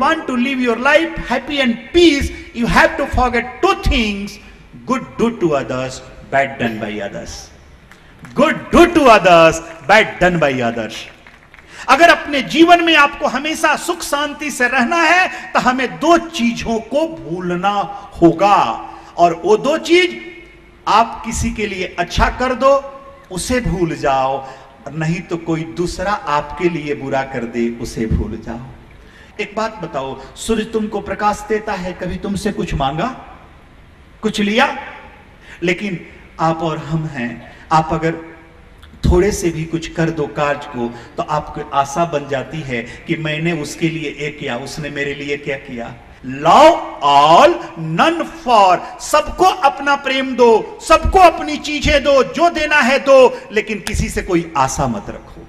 want to live your life happy and peace, you have to forget two things: good do to others, bad done by others. Good do to others, bad done by others. अगर अपने जीवन में आपको हमेशा सुख शांति से रहना है तो हमें दो चीजों को भूलना होगा, और वो दो चीज, आप किसी के लिए अच्छा कर दो उसे भूल जाओ, नहीं तो कोई दूसरा आपके लिए बुरा कर दे उसे भूल जाओ। एक बात बताओ, सूर्य तुमको प्रकाश देता है, कभी तुमसे कुछ मांगा, कुछ लिया? लेकिन आप और हम हैं, आप अगर थोड़े से भी कुछ कर दो कार्य को, तो आपको आशा बन जाती है कि मैंने उसके लिए ये किया, उसने मेरे लिए क्या किया। लव ऑल नन फॉर, सबको अपना प्रेम दो, सबको अपनी चीजें दो, जो देना है दो, लेकिन किसी से कोई आशा मत रखो।